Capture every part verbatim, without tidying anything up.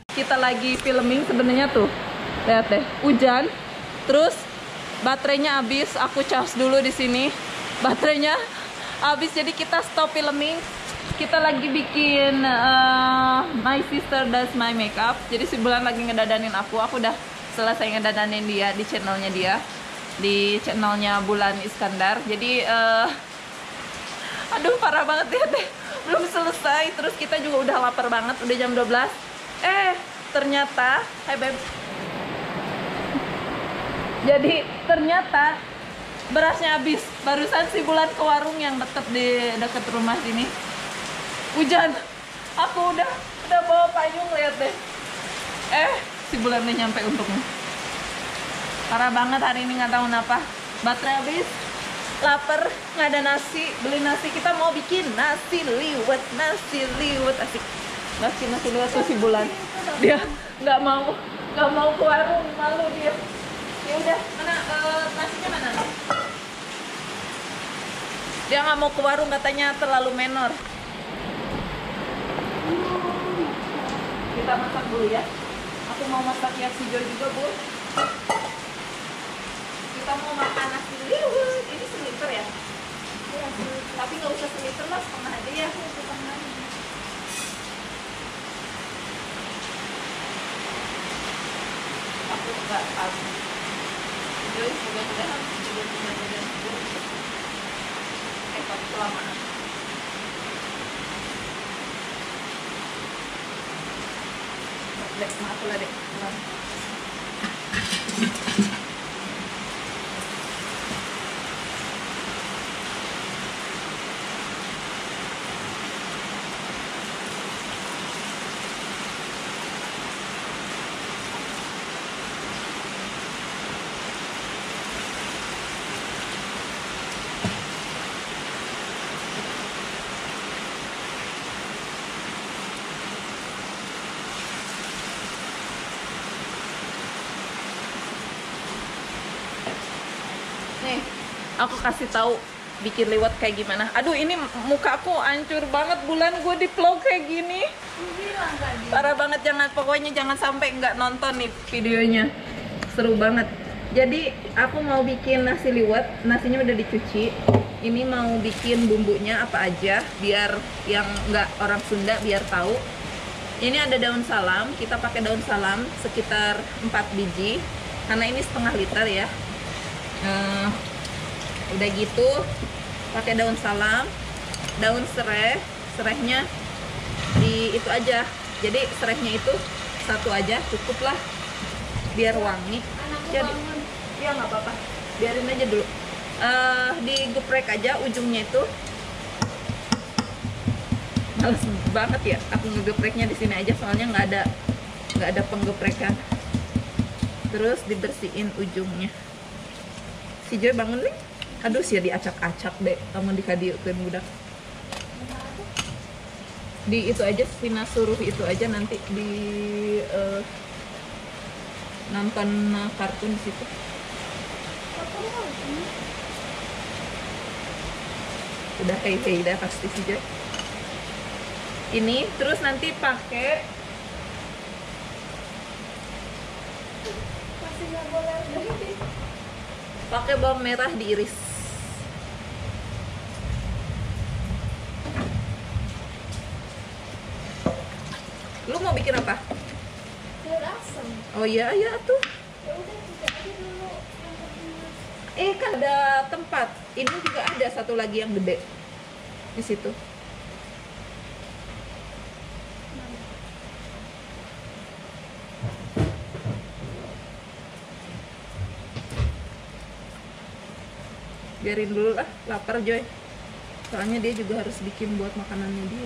Kita lagi filming sebenarnya tuh. Lihat deh, hujan. Terus baterainya habis, aku charge dulu di sini. Baterainya habis jadi kita stop filming. Kita lagi bikin uh, My Sister Does My Makeup. Jadi si Bulan lagi ngedadanin aku. Aku udah selesai ngedadanin dia di channelnya dia. Di channelnya Bulan Iskandar. Jadi uh, aduh parah banget ya deh. Belum selesai. Terus kita juga udah lapar banget. Udah jam dua belas. Eh ternyata, hai beb. Jadi ternyata berasnya habis. Barusan si Bulan ke warung yang deket di deket rumah sini. Hujan. Aku udah udah bawa payung, lihat deh. Eh si Bulan udah nyampe untungnya. Parah banget hari ini, nggak tahu kenapa. Baterai habis. Lapar, nggak ada nasi. Beli nasi, kita mau bikin nasi liwet. Nasi liwet asik. Nasi nasi liwet tuh si Bulan. Dia nggak mau nggak mau ke warung, malu dia. Ya udah, mana uh, nasinya mana? Dia nggak mau ke warung, katanya terlalu menor. Kita masak dulu ya. Aku mau masak ya si Joy juga, Bu. Kita mau makan nasi liwet. Ini seliter ya? Iya, tapi nggak usah seliter lah, setengah aja ya. Setengah. Aku nggak tahu. Joy, mudah-mudahan juga mudah-mudahan eh tapi kelamaan. Dek, maaf lah dek. Nih, aku kasih tahu bikin liwet kayak gimana. Aduh, ini muka aku hancur banget, Bulan, gue di vlog kayak gini. Parah banget, jangan pokoknya jangan sampai nggak nonton nih videonya. Seru banget. Jadi aku mau bikin nasi liwet, nasinya udah dicuci. Ini mau bikin bumbunya apa aja biar yang nggak orang Sunda biar tahu. Ini ada daun salam, kita pakai daun salam sekitar empat biji karena ini setengah liter ya. Uh, udah gitu pakai daun salam, daun serai, serainya di itu aja. Jadi serainya itu satu aja cukup lah biar wangi. Jadi ya nggak apa-apa, biarin aja dulu. Uh, digeprek aja ujungnya itu. Males banget ya aku ngegepreknya di sini aja soalnya nggak ada nggak ada penggeprekan. Terus dibersihin ujungnya. Si Joy bangun nih. Aduh sih diacak-acak deh kamu dikadiukeun budak. Di itu aja Vina suruh itu aja nanti di uh, nonton kartun di situ. Udah hey-hey dah pasti si Joy. Ini terus nanti pakai masih nggak boleh pakai bawang merah diiris. Lu mau bikin apa? Sayur asam. Oh iya, iya tuh. Ya udah kita aja dulu yang pertama. Eh kan ada tempat. Ini juga ada satu lagi yang gede di situ. Biarin dulu lah, lapar Joy. Soalnya dia juga harus bikin buat makanannya dia.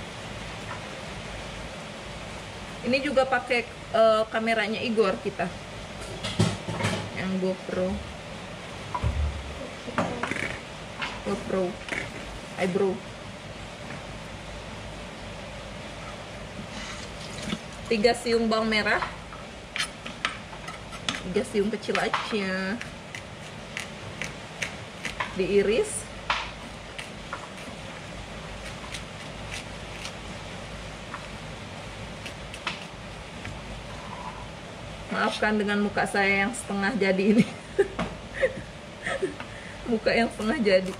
Ini juga pakai uh, kameranya Igor kita. Yang GoPro. GoPro. Eyebrow. Tiga siung bawang merah. Tiga siung kecil aja. Diiris. Maafkan dengan muka saya yang setengah jadi ini. Muka yang setengah jadi.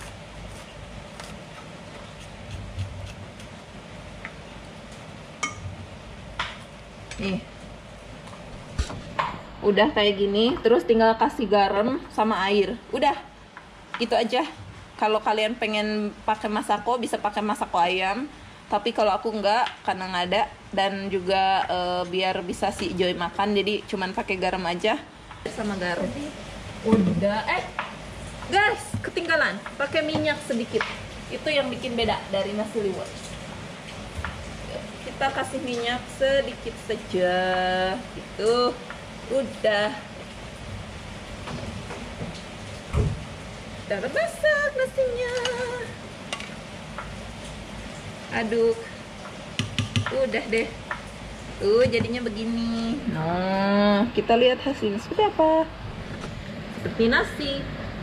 Nih. Udah kayak gini, terus tinggal kasih garam sama air. Udah. Gitu aja. Kalau kalian pengen pakai masako bisa pakai masako ayam. Tapi kalau aku enggak, karena nggak ada, dan juga e, biar bisa si Joy makan, jadi cuman pakai garam aja sama garam. Udah, eh guys, ketinggalan, pakai minyak sedikit. Itu yang bikin beda dari nasi liwet. Kita kasih minyak sedikit saja, gitu. Udah. Udah masak nasinya. Aduk. Udah deh. Tuh jadinya begini. Nah, kita lihat hasilnya seperti apa. Seperti nasi.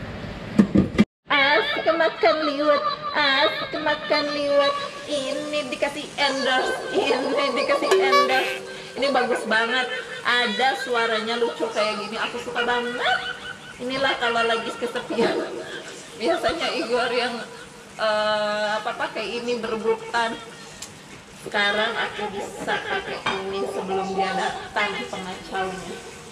Asik makan liwet, asik makan liwet. Ini dikasih endorse, ini dikasih endorse. Ini bagus banget. Ada suaranya lucu kayak gini. Aku suka banget. Inilah kalau lagi kesepian. Biasanya Igor yang Uh, apa pakai ini berebutan. Sekarang aku bisa pakai ini sebelum dia datang pengacaunya.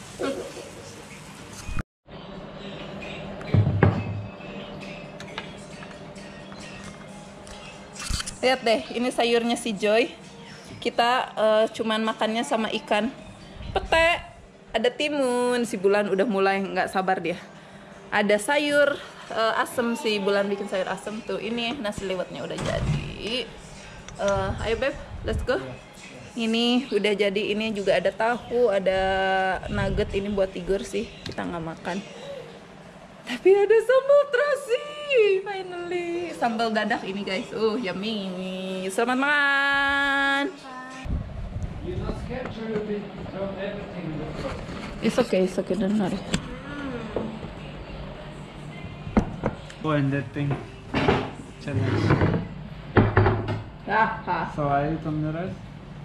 Lihat deh, ini sayurnya si Joy. Kita uh, cuman makannya sama ikan pete. Ada timun, si Bulan udah mulai nggak sabar dia. Ada sayur uh, asem, si Bulan bikin sayur asem tuh. Ini nasi liwetnya udah jadi. Uh, ayo beb, let's go. Ini udah jadi. Ini juga ada tahu, ada nugget. Ini buat Igor sih, kita nggak makan. Tapi ada sambal terasi, finally. Sambal dadak ini guys. Uh, yummy. Selamat makan. It's okay, it's okay, don't worry. Oh, and that thing challenge. Ah, ha. So I eat on the rice.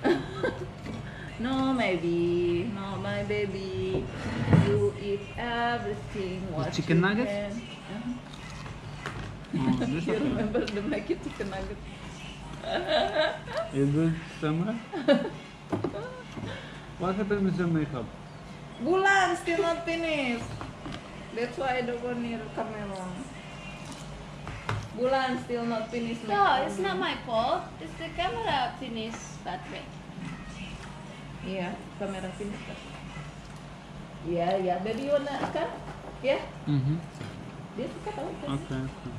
No, maybe, no, my baby. You eat everything. What chicken you nuggets? can. Uh-huh. Oh, this You okay. remember the Maggi chicken nugget? Is this summer? What happened with your makeup? Bulan still not finished. That's why I don't want near camera. Bulan still not finished. No, it's not my fault. It's the camera finished that way. Iya, kamera finished. Iya, ya, baby you wanna kan? Ya, Mm-hmm. dia suka tahu kan? Okay, okay.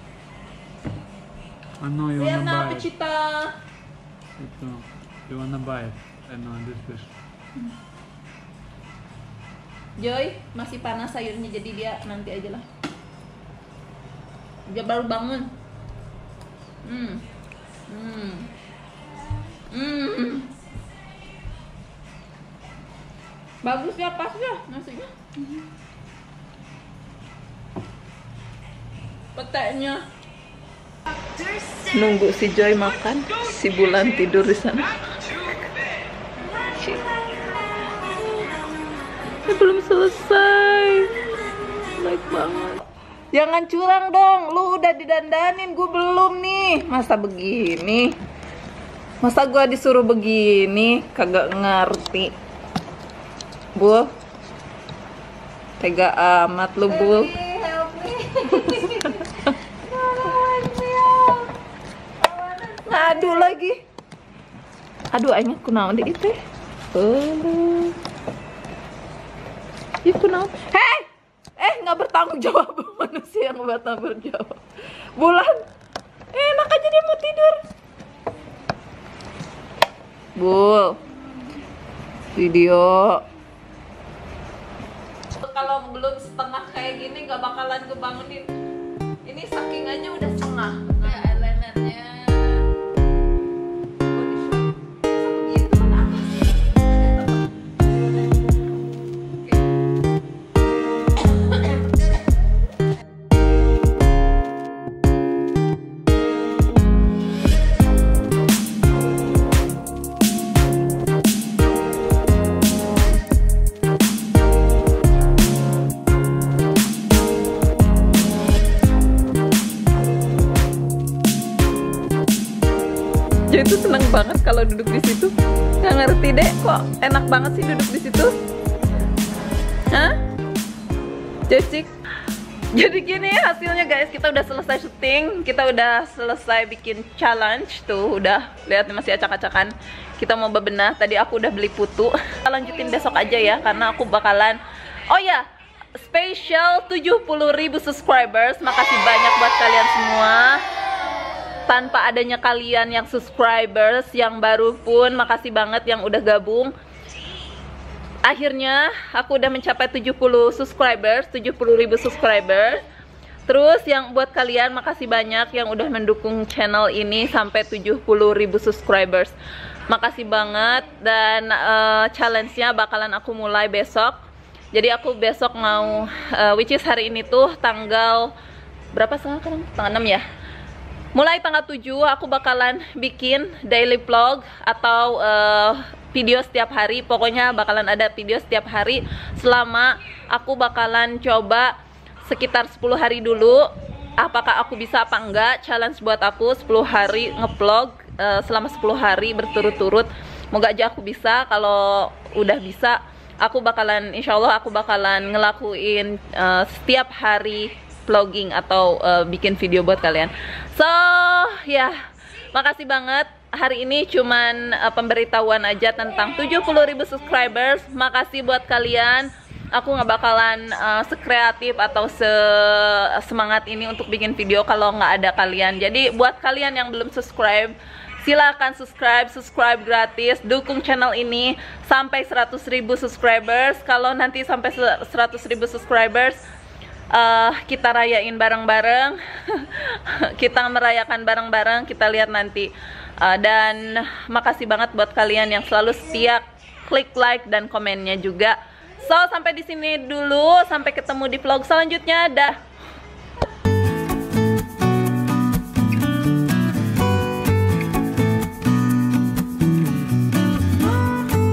I know you Lihat wanna na, buy it. Pechita. Itu. You wanna buy it. I know this fish. Joy, masih panas sayurnya, jadi dia nanti aja lah. Dia baru bangun. Hmm. Hmm. Hmm. Bagus ya, pas ya nasinya. Petenya. Nunggu si Joy makan, si Bulan tidur di sana. Ini belum selesai. Baik banget. Jangan curang dong, lu udah didandanin, gue belum nih. Masa begini? Masa gue disuruh begini? Kagak ngerti. Bul, tega amat lu, Bul. Help me. Ngadu lagi. Aduh, aingnya kunaon di itu. Aduh. Ih, kunaon? Hei! Eh, nggak bertanggung jawab manusia yang nggak bertanggung jawab. Bulan, enak aja dia mau tidur. Bul, video. Kalau belum setengah kayak gini nggak bakalan kebangunin. Ini saking aja udah setengah. Kayak eyelinernya. Joy itu seneng banget kalau duduk di situ. Nggak ngerti deh, kok enak banget sih duduk di situ. Hah? Jessic? Jadi gini hasilnya guys, kita udah selesai syuting, kita udah selesai bikin challenge tuh, udah lihat masih acak-acakan. Kita mau bebenah, tadi aku udah beli putu. Kita lanjutin besok aja ya, karena aku bakalan. Oh ya, spesial tujuh puluh ribu subscribers. Makasih banyak buat kalian semua. Tanpa adanya kalian yang subscribers yang baru pun, makasih banget yang udah gabung. Akhirnya aku udah mencapai tujuh puluh subscribers, tujuh puluh ribu subscribers. Terus yang buat kalian makasih banyak yang udah mendukung channel ini sampai tujuh puluh ribu subscribers. Makasih banget, dan uh, challenge-nya bakalan aku mulai besok. Jadi aku besok mau uh, which is hari ini tuh tanggal berapa sekarang? Tanggal enam ya. Mulai tanggal tujuh aku bakalan bikin daily vlog atau uh, video setiap hari. Pokoknya bakalan ada video setiap hari selama aku bakalan coba sekitar sepuluh hari dulu. Apakah aku bisa apa enggak? Challenge buat aku sepuluh hari ngevlog uh, selama sepuluh hari berturut-turut. Moga aja aku bisa. Kalau udah bisa, aku bakalan insya Allah aku bakalan ngelakuin uh, setiap hari vlogging atau uh, bikin video buat kalian. So ya, yeah, makasih banget. Hari ini cuman uh, pemberitahuan aja tentang tujuh puluh ribu subscribers. Makasih buat kalian. Aku nggak bakalan uh, sekreatif atau se semangat ini untuk bikin video kalau nggak ada kalian. Jadi buat kalian yang belum subscribe, silakan subscribe, subscribe gratis. Dukung channel ini sampai seratus ribu subscribers. Kalau nanti sampai seratus ribu subscribers, Uh, kita rayain bareng-bareng. Kita merayakan bareng-bareng, kita lihat nanti. uh, Dan makasih banget buat kalian yang selalu setia klik like dan komennya juga. So sampai di sini dulu, sampai ketemu di vlog selanjutnya. Dah.